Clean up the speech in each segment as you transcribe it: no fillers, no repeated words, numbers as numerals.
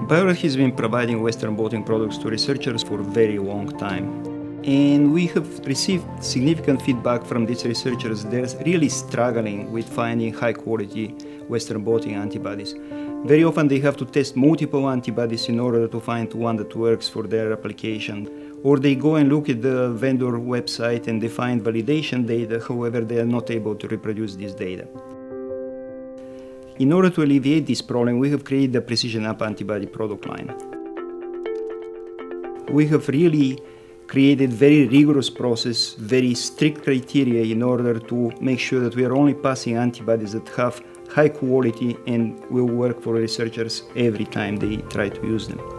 Bio-Rad has been providing Western blotting products to researchers for a very long time. And we have received significant feedback from these researchers. They're really struggling with finding high-quality Western blotting antibodies. Very often they have to test multiple antibodies in order to find one that works for their application. Or they go and look at the vendor website and they find validation data, however they are not able to reproduce this data. In order to alleviate this problem, we have created the PrecisionAb Antibody product line. We have really created very rigorous process, very strict criteria in order to make sure that we are only passing antibodies that have high quality and will work for researchers every time they try to use them.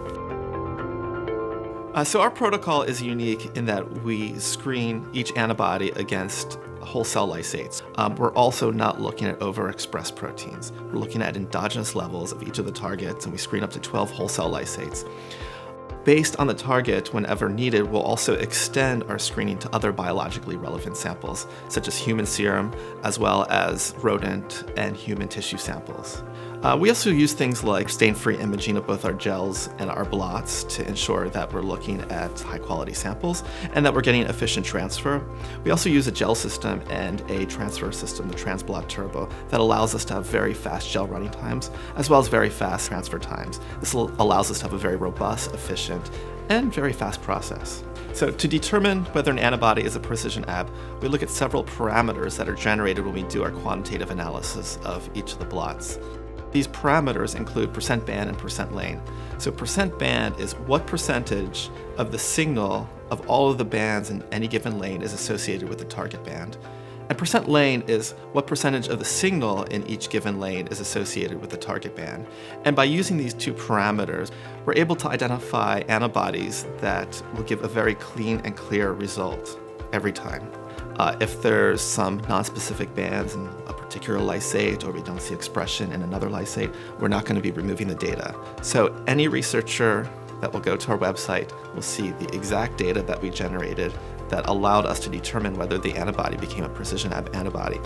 So our protocol is unique in that we screen each antibody against whole cell lysates. We're also not looking at overexpressed proteins. We're looking at endogenous levels of each of the targets, and we screen up to 12 whole cell lysates. Based on the target, whenever needed, we'll also extend our screening to other biologically relevant samples, such as human serum, as well as rodent and human tissue samples. We also use things like stain-free imaging of both our gels and our blots to ensure that we're looking at high-quality samples and that we're getting efficient transfer. We also use a gel system and a transfer system, the TransBlot Turbo, that allows us to have very fast gel running times, as well as very fast transfer times. This allows us to have a very robust, efficient, and very fast process. So to determine whether an antibody is a PrecisionAb, we look at several parameters that are generated when we do our quantitative analysis of each of the blots. These parameters include percent band and percent lane. So percent band is what percentage of the signal of all of the bands in any given lane is associated with the target band. And percent lane is what percentage of the signal in each given lane is associated with the target band. And by using these two parameters, we're able to identify antibodies that will give a very clean and clear result every time. If there's some non-specific bands in a particular lysate, or we don't see expression in another lysate, we're not going to be removing the data. So any researcher that will go to our website will see the exact data that we generated that allowed us to determine whether the antibody became a PrecisionAb antibody.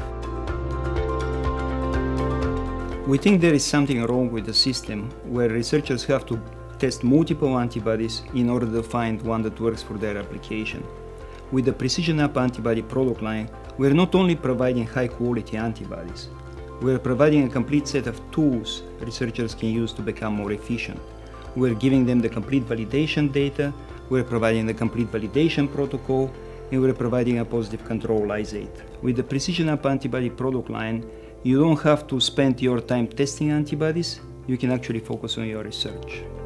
We think there is something wrong with the system where researchers have to test multiple antibodies in order to find one that works for their application. With the PrecisionAb Antibody product line, we are not only providing high-quality antibodies, we are providing a complete set of tools researchers can use to become more efficient. We are giving them the complete validation data, we are providing the complete validation protocol, and we are providing a positive control lysate. With the PrecisionAb Antibody product line, you don't have to spend your time testing antibodies, you can actually focus on your research.